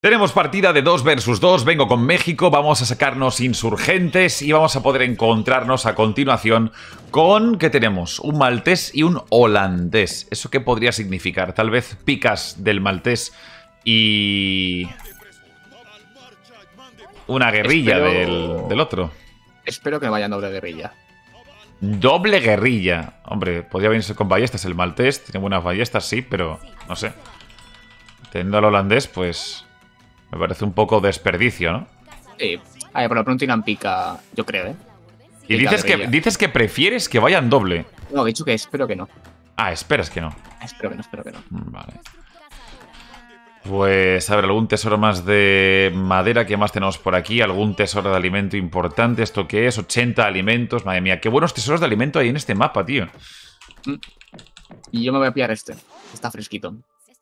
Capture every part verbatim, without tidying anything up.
Tenemos partida de dos versus dos, vengo con México, vamos a sacarnos insurgentes y vamos a poder encontrarnos a continuación con... ¿Qué tenemos? Un maltés y un holandés. ¿Eso qué podría significar? Tal vez picas del maltés y... una guerrilla Espero... del, del otro. Espero que vayan doble guerrilla. Doble guerrilla. Hombre, podría venirse con ballestas el maltés. Tiene buenas ballestas, sí, pero no sé. Teniendo al holandés, pues... me parece un poco desperdicio, ¿no? Sí. A ver, por lo pronto irán pica, yo creo, ¿eh? Y dices que, dices que prefieres que vayan doble. No, he dicho que espero que no. Ah, esperas que no. Espero que no, espero que no. Vale. Pues, a ver, algún tesoro más de madera. ¿Qué más tenemos por aquí? Algún tesoro de alimento importante. ¿Esto qué es? ochenta alimentos. Madre mía, qué buenos tesoros de alimento hay en este mapa, tío. Mm. Y yo me voy a pillar este. Está fresquito.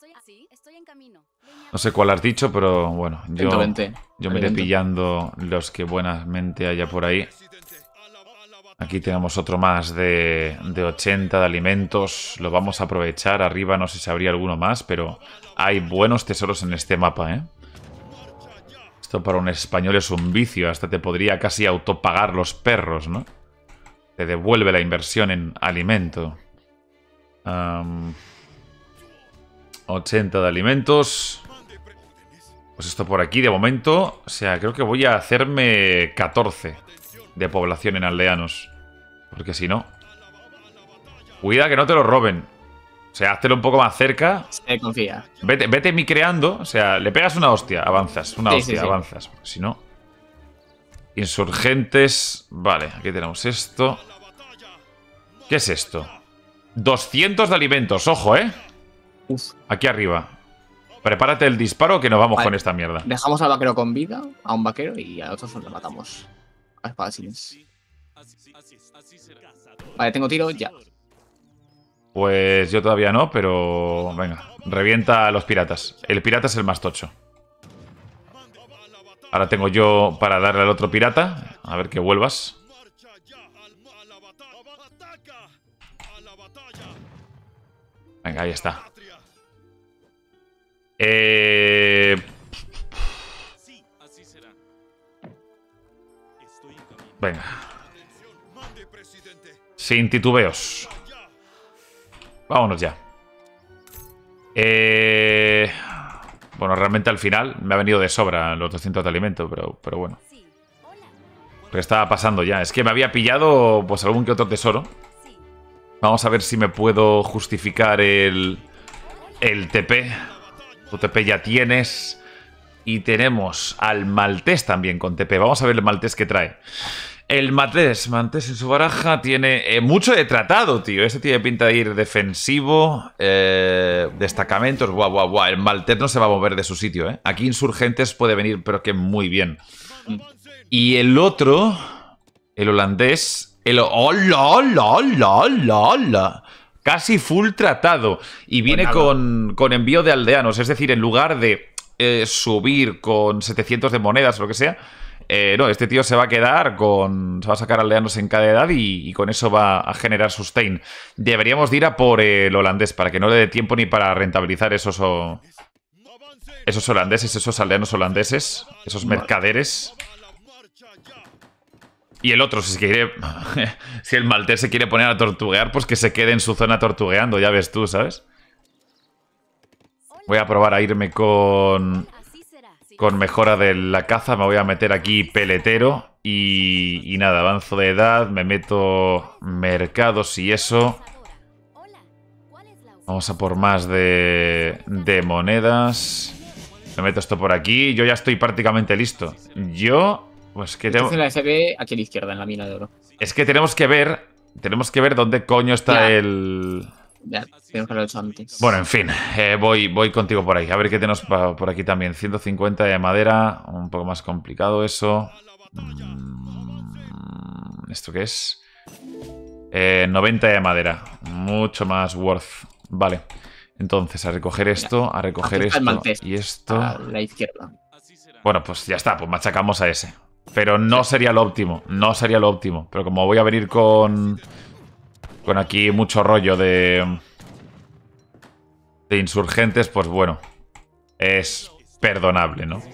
No sé cuál has dicho, pero bueno, yo, ciento veinte. yo me iré pillando los que buenamente haya por ahí. Aquí tenemos otro más de, de ochenta de alimentos. Lo vamos a aprovechar. Arriba no sé si habría alguno más, pero hay buenos tesoros en este mapa, ¿eh? Esto para un español es un vicio. Hasta te podría casi autopagar los perros, ¿no? Te devuelve la inversión en alimento. Um, ochenta de alimentos. Pues esto por aquí de momento. O sea, creo que voy a hacerme catorce de población en aldeanos. Porque si no... cuida que no te lo roben. O sea, háztelo un poco más cerca. Se confía. Vete, vete micreando. O sea, le pegas una hostia, avanzas. Una sí, hostia, sí, sí. avanzas. Porque si no... Insurgentes. Vale, aquí tenemos esto. ¿Qué es esto? doscientos de alimentos, ojo, ¿eh? Uf. Aquí arriba. Prepárate el disparo que nos vamos vale. con esta mierda. Dejamos al vaquero con vida, a un vaquero, y a otros lo matamos. A espadachines. Vale, tengo tiro ya. Pues yo todavía no, pero... venga, revienta a los piratas. El pirata es el más tocho. Ahora tengo yo para darle al otro pirata. A ver que vuelvas. Venga, ahí está. Eh... Venga. Sin titubeos. Vámonos ya. Eh... Bueno, realmente al final me ha venido de sobra los doscientos de alimento, pero, pero bueno. ¿Qué estaba pasando ya? Es que me había pillado pues algún que otro tesoro. Vamos a ver si me puedo justificar el, el T P. Tu T P ya tienes. Y tenemos al maltés también con T P. Vamos a ver el maltés que trae. El maltés, maltés en su baraja tiene eh, mucho de tratado, tío. Este tiene pinta de ir defensivo. Eh, destacamentos. Guau, guau, guau. El maltés no se va a mover de su sitio, ¿eh? Aquí insurgentes puede venir, pero que muy bien. Y el otro, el holandés... El... ¡Hola, hola, hola, hola, hola! Casi full tratado. Y viene pues con, con envío de aldeanos. Es decir, en lugar de eh, subir con setecientos de monedas o lo que sea, eh, no, este tío se va a quedar con... se va a sacar aldeanos en cada edad y, y con eso va a generar sustain. Deberíamos de ir a por el holandés para que no le dé tiempo ni para rentabilizar esos... O, esos holandeses, esos aldeanos holandeses, esos mercaderes... Y el otro, si se quiere, si el maltés se quiere poner a tortuguear, pues que se quede en su zona tortugueando, ya ves tú, ¿sabes? Voy a probar a irme con, con mejora de la caza. Me voy a meter aquí peletero y, y nada, avanzo de edad, me meto mercados y eso. Vamos a por más de, de monedas. Me meto esto por aquí. Yo ya estoy prácticamente listo. Yo... Pues que tengo... la S B aquí a la izquierda, en la mina de oro. Es que tenemos que ver... Tenemos que ver dónde coño está ya. el... Ya, tenemos que haberlo hecho antes. Bueno, en fin. Eh, voy, voy contigo por ahí. A ver qué tenemos por aquí también. ciento cincuenta de madera. Un poco más complicado eso. ¿Esto qué es? Eh, noventa de madera. Mucho más worth. Vale. Entonces, a recoger esto, a recoger esto y esto. A la izquierda. Bueno, pues ya está. Pues machacamos a ese. Pero no sería lo óptimo, no sería lo óptimo. Pero como voy a venir con... Con aquí mucho rollo de... De insurgentes, pues bueno. Es perdonable, ¿no?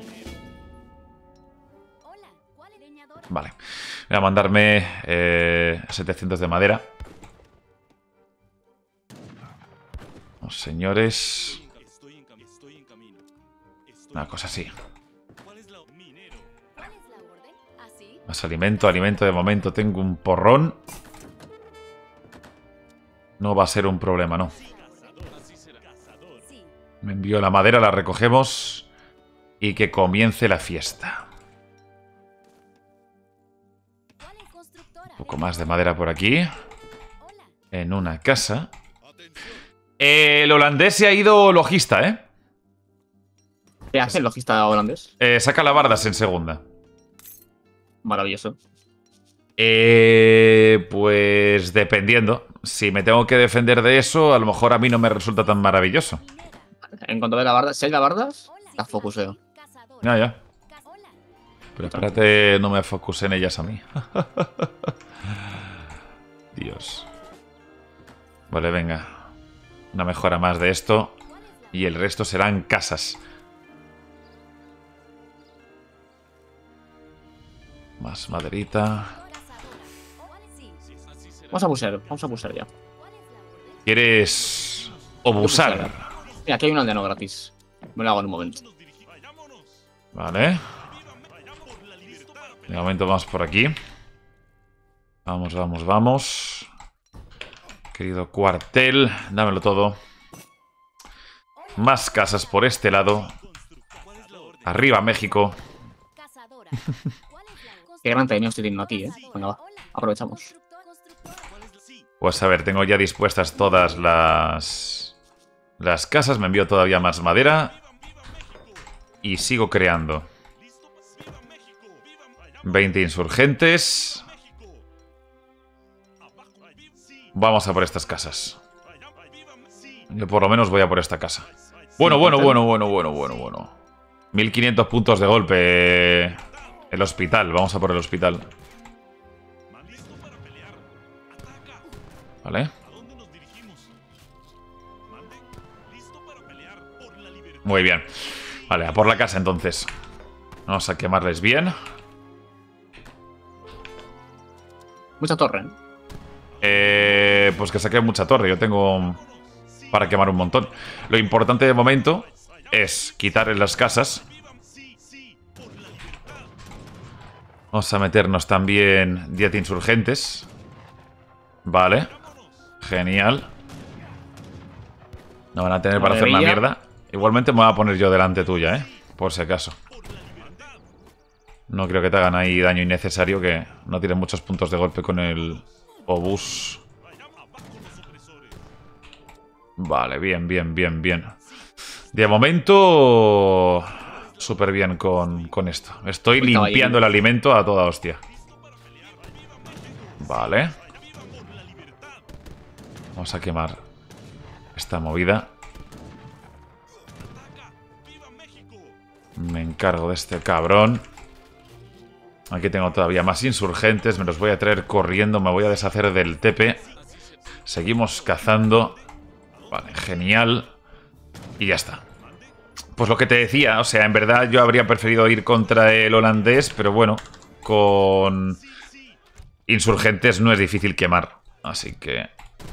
Vale. Voy a mandarme eh, setecientos de madera. Los señores. Una cosa así. Más alimento, alimento de momento. Tengo un porrón. No va a ser un problema, ¿no? Me envío la madera, la recogemos. Y que comience la fiesta. Un poco más de madera por aquí. En una casa. El holandés se ha ido logista, ¿eh? ¿Qué hace el logista holandés? Eh, saca labardas en segunda. Maravilloso. Eh, pues dependiendo. Si me tengo que defender de eso, a lo mejor a mí no me resulta tan maravilloso. En cuanto a la barda, si hay labardas, las focuseo. Ya, ya. Pero espérate, no me focusen ellas a mí. Dios. Vale, venga. Una mejora más de esto. Y el resto serán casas. Más maderita. Vamos a busear, vamos a busear ya. ¿Quieres obusar? Mira, aquí hay un aldeno gratis. Me lo hago en un momento. Vale. De momento vamos por aquí. Vamos, vamos, vamos. Querido cuartel, dámelo todo. Más casas por este lado. Arriba, México. Qué gran tenía estoy teniendo aquí, eh. Venga, va. Aprovechamos. Pues a ver, tengo ya dispuestas todas las... Las casas. Me envío todavía más madera. Y sigo creando. veinte insurgentes. Vamos a por estas casas. Yo por lo menos voy a por esta casa. Bueno, bueno, bueno, bueno, bueno, bueno, bueno. mil quinientos puntos de golpe. El hospital, vamos a por el hospital. Vale. Muy bien. Vale, a por la casa entonces. Vamos a quemarles bien. Mucha torre. Eh, pues que saque mucha torre. Yo tengo para quemar un montón. Lo importante de momento es quitar en las casas. Vamos a meternos también diez insurgentes. Vale. Genial. No van a tener para hacer una mierda. Igualmente me voy a poner yo delante tuya, ¿eh? Por si acaso. No creo que te hagan ahí daño innecesario, que no tienen muchos puntos de golpe con el obús. Vale, bien, bien, bien, bien. De momento... Súper bien con, con esto. Estoy limpiando el alimento a toda hostia. Vale. Vamos a quemar esta movida. Me encargo de este cabrón. Aquí tengo todavía más insurgentes. Me los voy a traer corriendo. Me voy a deshacer del tepe. Seguimos cazando. Vale, genial. Y ya está. Pues lo que te decía, o sea, en verdad yo habría preferido ir contra el holandés, pero bueno, con insurgentes no es difícil quemar. Así que...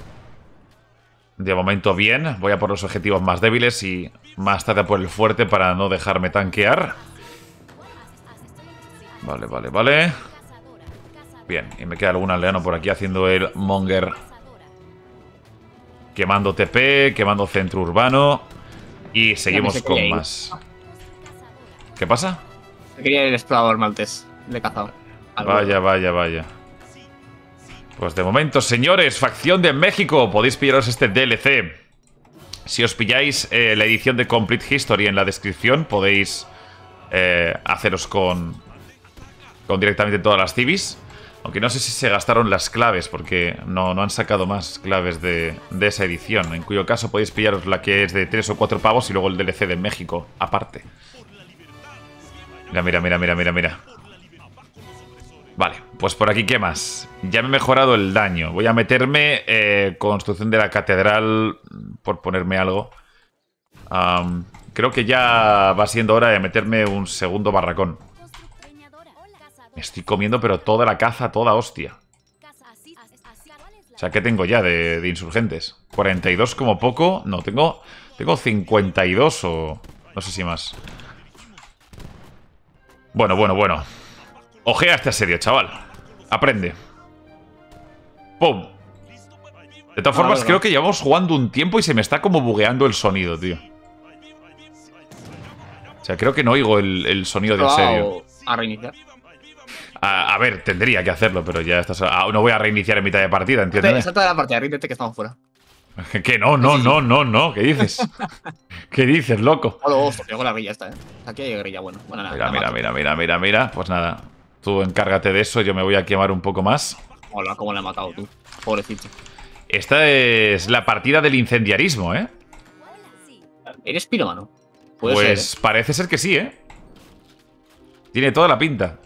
De momento bien, voy a por los objetivos más débiles y más tarde por el fuerte para no dejarme tanquear. Vale, vale, vale. Bien, y me queda algún aldeano por aquí haciendo el monger. Quemando T P, quemando centro urbano. Y seguimos con más. ¿Qué pasa? Quería el explorador maltés. Le he cazado. Vaya, vaya, vaya. Pues de momento, señores, facción de México, podéis pillaros este D L C. Si os pilláis eh, la edición de Complete History en la descripción, podéis eh, haceros con, con directamente todas las civis. Aunque no sé si se gastaron las claves, porque no, no han sacado más claves de, de esa edición. En cuyo caso podéis pillaros la que es de tres o cuatro pavos y luego el D L C de México, aparte. Mira, mira, mira, mira, mira, mira. Vale, pues por aquí, ¿qué más? Ya me he mejorado el daño. Voy a meterme eh, construcción de la catedral, por ponerme algo. Um, creo que ya va siendo hora de meterme un segundo barracón. Me estoy comiendo, pero toda la caza, toda hostia. O sea, ¿qué tengo ya de, de insurgentes? cuarenta y dos como poco. No, tengo, tengo cincuenta y dos o... no sé si más. Bueno, bueno, bueno. Ojea este asedio, chaval. Aprende. ¡Pum! De todas formas, creo que llevamos jugando un tiempo y se me está como bugueando el sonido, tío. O sea, creo que no oigo el, el sonido de asedio. A reiniciar. A, a ver, tendría que hacerlo, pero ya estás... Ah, no voy a reiniciar en mitad de partida, ¿entiendes? Salta de la partida, ríndete que estamos fuera. Que no, no, no, no, no. ¿Qué dices? ¿Qué dices, loco? Oh, hostia, con la guerrilla esta, eh. Aquí hay guerrilla, bueno. bueno nada, mira, mira, mira, mira, mira, mira. Pues nada. Tú encárgate de eso, yo me voy a quemar un poco más. Hola, cómo le he matado tú. Pobrecito. Esta es la partida del incendiarismo, ¿eh? ¿Eres piromano? Pues ser, ¿eh? Parece ser que sí, ¿eh? Tiene toda la pinta.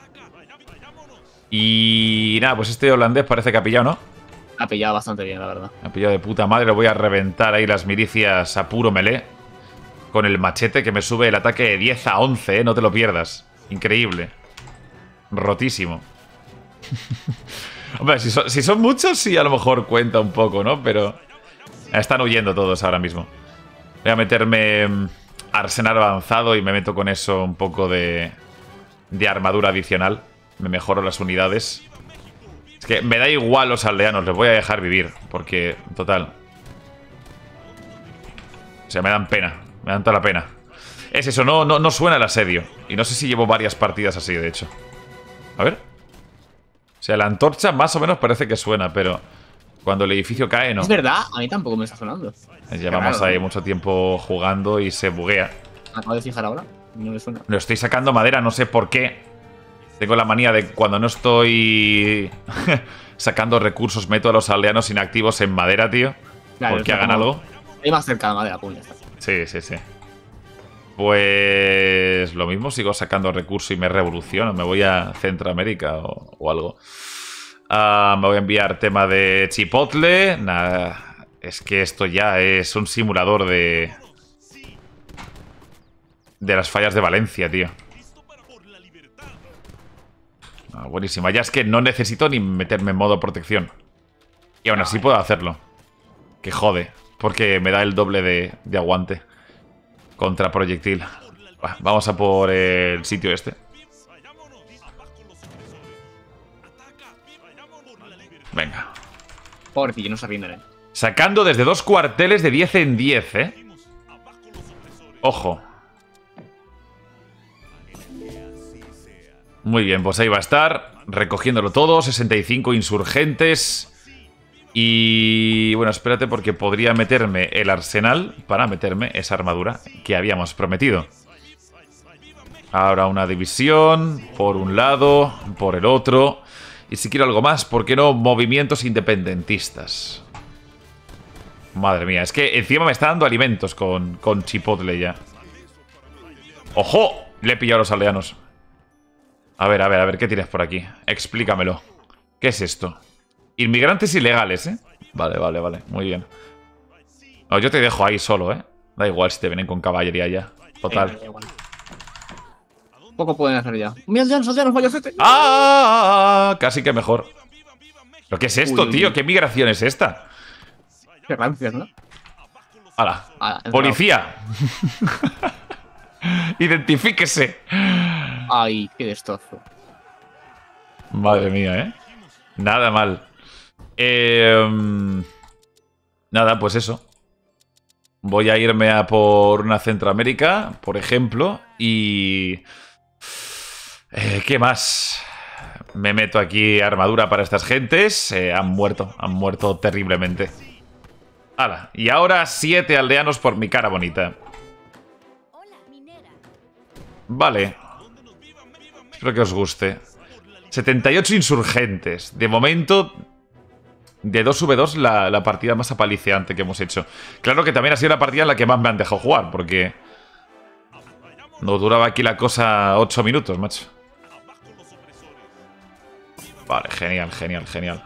Y nada, pues este holandés parece que ha pillado, ¿no? Ha pillado bastante bien, la verdad. Ha pillado de puta madre. Lo voy a reventar ahí las milicias a puro melee. Con el machete que me sube el ataque de diez a once, ¿eh? No te lo pierdas. Increíble. Rotísimo. Hombre, si son, si son muchos, sí, a lo mejor cuenta un poco, ¿no? Pero están huyendo todos ahora mismo. Voy a meterme arsenal avanzado y me meto con eso un poco de, de armadura adicional. Me mejoro las unidades. Es que me da igual los aldeanos, les voy a dejar vivir. Porque, total. O sea, me dan pena. Me dan toda la pena. Es eso, no, no, no suena el asedio. Y no sé si llevo varias partidas así, de hecho. A ver. O sea, la antorcha más o menos parece que suena, pero cuando el edificio cae, no. Es verdad, a mí tampoco me está sonando. Llevamos raro, ahí ¿no? mucho tiempo jugando y se buguea. Me acabo de fijar ahora. No le suena. Lo estoy sacando madera, no sé por qué. Tengo la manía de cuando no estoy sacando recursos, meto a los aldeanos inactivos en madera, tío. Claro, porque o sea, hagan como- algo. Hay más cerca de madera, pum, ya está. Sí, sí, sí. Pues lo mismo, sigo sacando recursos y me revoluciono. Me voy a Centroamérica o, o algo. Ah, me voy a enviar tema de Chipotle. Nada, es que esto ya es un simulador de... De las fallas de Valencia, tío. Ah, buenísima. Ya es que no necesito ni meterme en modo protección. Y aún así puedo hacerlo. Que jode. Porque me da el doble de, de aguante. Contra proyectil. Va, vamos a por el sitio este. Venga. Pobrecillo, no se rinden, eh. Sacando desde dos cuarteles de diez en diez, ¿eh? Ojo. Muy bien, pues ahí va a estar. Recogiéndolo todo. sesenta y cinco insurgentes. Y bueno, espérate porque podría meterme el arsenal para meterme esa armadura que habíamos prometido. Ahora una división por un lado, por el otro. Y si quiero algo más, ¿por qué no movimientos independentistas? Madre mía, es que encima me está dando alimentos con, con Chipotle ya. ¡Ojo! Le he pillado a los aldeanos. A ver, a ver, a ver, ¿qué tienes por aquí? Explícamelo. ¿Qué es esto? Inmigrantes ilegales, ¿eh? Vale, vale, vale. Muy bien. No, yo te dejo ahí solo, ¿eh? Da igual si te vienen con caballería ya. Total. Eh, igual. Poco pueden hacer ya. ¡Mira, aldeanos, aldeanos, vayacete! ¡Ah! Casi que mejor. ¿Pero qué es esto, Uy, uy, tío? uy. ¿Qué migración es esta? Qué rancias, ¿no? ¡Hala! Ah, entrado. ¡Policía! ¡Identifíquese! Ay, qué destrozo. Madre mía, ¿eh? Nada mal. Eh, nada, pues eso. Voy a irme a por una Centroamérica, por ejemplo, y... Eh, ¿Qué más? Me meto aquí armadura para estas gentes. Eh, han muerto, han muerto terriblemente. ¡Hala! Y ahora siete aldeanos por mi cara bonita. Vale. Espero que os guste. setenta y ocho insurgentes. De momento, de dos ve dos, la, la partida más apaliciante que hemos hecho. Claro que también ha sido la partida en la que más me han dejado jugar, porque no duraba aquí la cosa ocho minutos, macho. Vale, genial, genial, genial.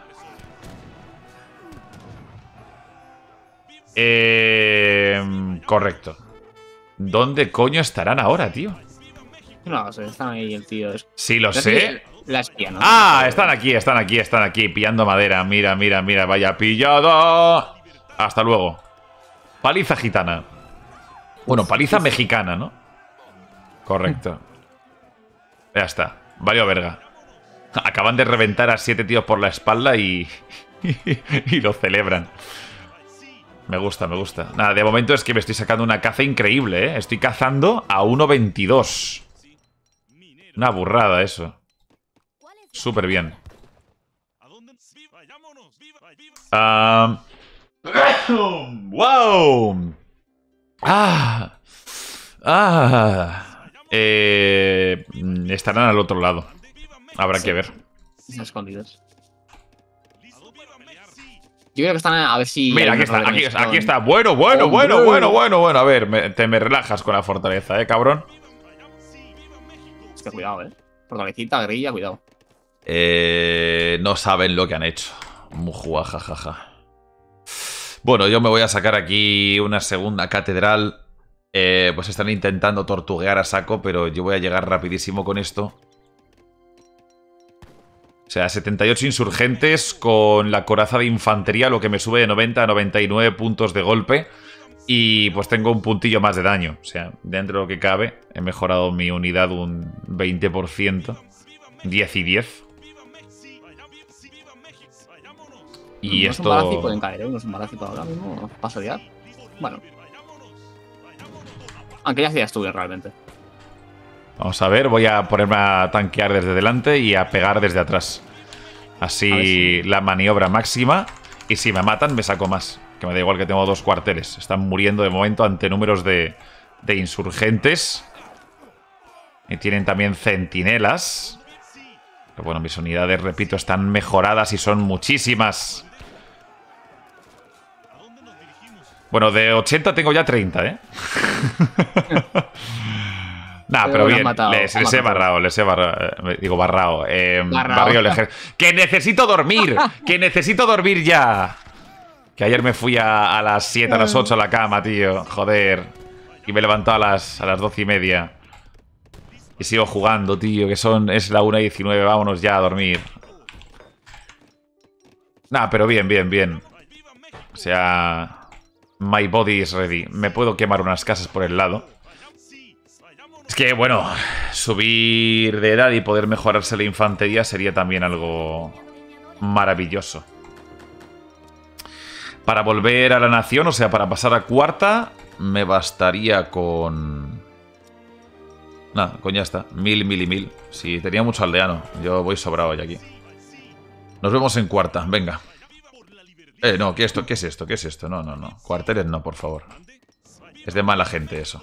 Eh, correcto. ¿Dónde coño estarán ahora, tío? No, sé, están ahí el tío. Es... Sí, lo es sé. La espía, ¿no? Ah, están aquí, están aquí, están aquí, pillando madera. Mira, mira, mira, vaya pillado. Hasta luego. Paliza gitana. Bueno, paliza mexicana, ¿no? Correcto. Ya está. Valió verga. Acaban de reventar a siete tíos por la espalda y... y lo celebran. Me gusta, me gusta. Nada, de momento es que me estoy sacando una caza increíble, ¿eh? Estoy cazando a uno veintidós. Una burrada eso. Súper bien. Uh... ¡Wow! ¡Ah! ¡Ah! Eh... Estarán al otro lado. Habrá sí. que ver. Están escondidos. Yo creo que están a ver si... Mira, aquí está, aquí, aquí está. Bueno, bueno, ¡oh, bueno, bueno, bueno, bueno. A ver, me, te me relajas con la fortaleza, ¿eh, cabrón? Es que cuidado, ¿eh? Fortalecita, guerrilla, cuidado. Eh, no saben lo que han hecho. Mujua, jajaja. Bueno, yo me voy a sacar aquí una segunda catedral. Eh, pues están intentando tortuguear a saco, pero yo voy a llegar rapidísimo con esto. O sea, setenta y ocho insurgentes con la coraza de infantería, lo que me sube de noventa a noventa y nueve puntos de golpe. Y pues tengo un puntillo más de daño. O sea, dentro de lo que cabe, he mejorado mi unidad un veinte por ciento. diez y diez. Y no esto... es un balazo y pueden caer, ¿eh? No es un balazo ahora mismo. Paso ya. Bueno. Aunque ya hacías tú bien, realmente. Vamos a ver, voy a ponerme a tanquear desde delante y a pegar desde atrás. Así si... la maniobra máxima. Y si me matan, me saco más. Que me da igual que tengo dos cuarteles. Están muriendo de momento ante números de, de insurgentes. Y tienen también centinelas. Pero bueno, mis unidades, repito, están mejoradas y son muchísimas. Bueno, de ochenta tengo ya treinta, ¿eh? Nah, pero, pero bien, matado, les, les he barrado, les he barrado, digo barrado, eh, barrio el ¡que necesito dormir! ¡Que necesito dormir ya! Que ayer me fui a, a las siete, a las ocho a la cama, tío, joder. Y me he levantado a las, a las doce y media. Y sigo jugando, tío, que son es la una y diecinueve, vámonos ya a dormir. Nah, pero bien, bien, bien. O sea, my body is ready. Me puedo quemar unas casas por el lado. Es que, bueno, subir de edad y poder mejorarse la infantería sería también algo maravilloso. Para volver a la nación, o sea, para pasar a cuarta, me bastaría con... Nada, con ya está. Mil, mil y mil. Sí, tenía mucho aldeano. Yo voy sobrado ya aquí. Nos vemos en cuarta, venga. Eh, no, ¿qué, esto? ¿Qué es esto? ¿Qué es esto? No, no, no. Cuarteles no, por favor. Es de mala gente eso.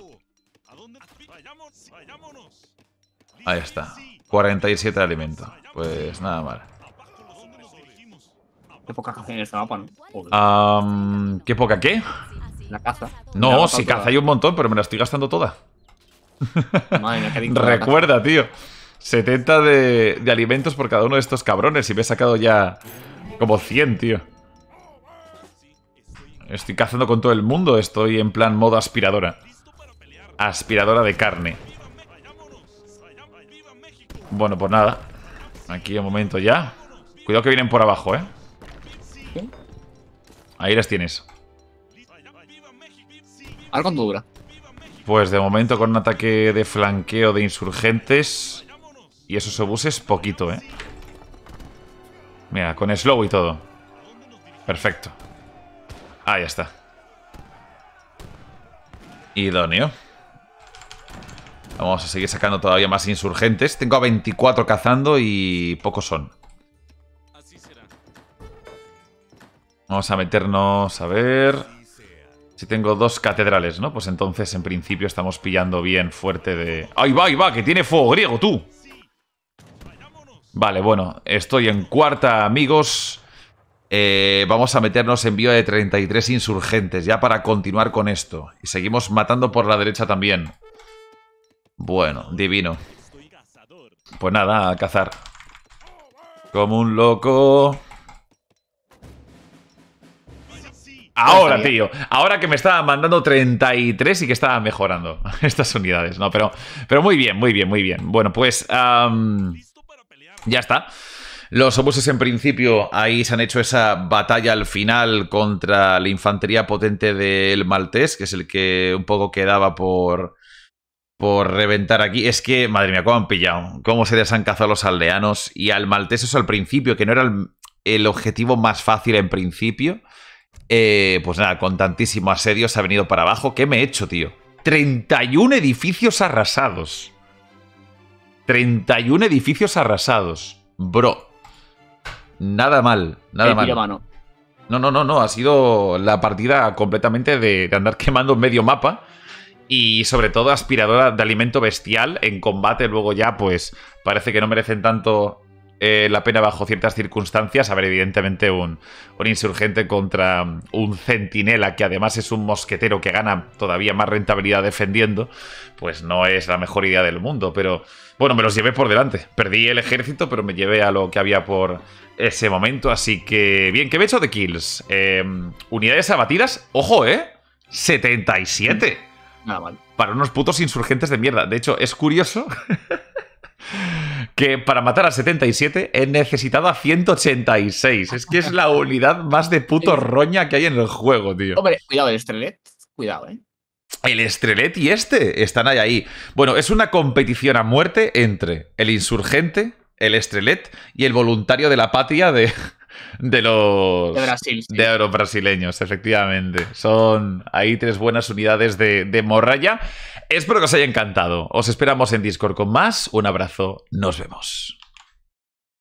Ahí está. cuarenta y siete de alimento. Pues nada mal. Qué poca caza en este mapa, ¿no? Um, ¿Qué poca qué? La caza. No, si caza hay un montón, pero me la estoy gastando toda. Madre mía, qué recuerda, tío. setenta de, de alimentos por cada uno de estos cabrones. Y me he sacado ya como cien, tío. Estoy cazando con todo el mundo. Estoy en plan modo aspiradora. Aspiradora de carne. Bueno, pues nada. Aquí un momento ya. Cuidado que vienen por abajo, ¿eh? ¿Qué? Ahí las tienes. Ahora cuánto dura. Pues de momento con un ataque de flanqueo de insurgentes. Y esos obuses, poquito, ¿eh? Mira, con slow y todo. Perfecto. Ahí está. Idóneo. Vamos a seguir sacando todavía más insurgentes. Tengo a veinticuatro cazando y pocos son. Vamos a meternos, a ver... Si tengo dos catedrales, ¿no? Pues entonces, en principio, estamos pillando bien fuerte de... ¡Ahí va, ahí va! ¡Que tiene fuego griego, tú! Vale, bueno. Estoy en cuarta, amigos. Eh, vamos a meternos en vía de treinta y tres insurgentes, ya para continuar con esto. Y seguimos matando por la derecha también. Bueno, divino. Pues nada, a cazar. Como un loco. Ahora, tío. Ahora que me estaba mandando treinta y tres y que estaba mejorando estas unidades. No, pero, pero muy bien, muy bien, muy bien. Bueno, pues um, ya está. Los obuses en principio ahí se han hecho esa batalla al final contra la infantería potente del maltés, que es el que un poco quedaba por, por reventar aquí. Es que, madre mía, cómo han pillado. Cómo se les han cazado los aldeanos. Y al maltés eso al principio, que no era el, el objetivo más fácil en principio. Eh, pues nada, con tantísimo asedio se ha venido para abajo. ¿Qué me he hecho, tío? treinta y un edificios arrasados. treinta y un edificios arrasados. Bro. Nada mal, nada mal. Mano. No, no, no, no. Ha sido la partida completamente de, de andar quemando medio mapa. Y sobre todo aspiradora de alimento bestial en combate. Luego ya, pues, parece que no merecen tanto... Eh, la pena bajo ciertas circunstancias. A ver, evidentemente un, un insurgente contra un centinela que además es un mosquetero que gana todavía más rentabilidad defendiendo, pues no es la mejor idea del mundo, pero bueno, me los llevé por delante. Perdí el ejército, pero me llevé a lo que había por ese momento, así que bien, ¿qué me he hecho de kills? Eh, unidades abatidas, ojo, ¿eh? setenta y siete. Nada mal. Para unos putos insurgentes de mierda. De hecho, es curioso... que para matar a setenta y siete he necesitado a ciento ochenta y seis. Es que es la unidad más de puto roña que hay en el juego, tío. Hombre, cuidado, el Estrelet. Cuidado, eh. El Estrelet y este están ahí, ahí. Bueno, es una competición a muerte entre el insurgente, el Estrelet y el voluntario de la patria de, de los... De Brasil. Sí. De los brasileños, efectivamente. Son ahí tres buenas unidades de, de morralla. Espero que os haya encantado. Os esperamos en Discord con más. Un abrazo. Nos vemos.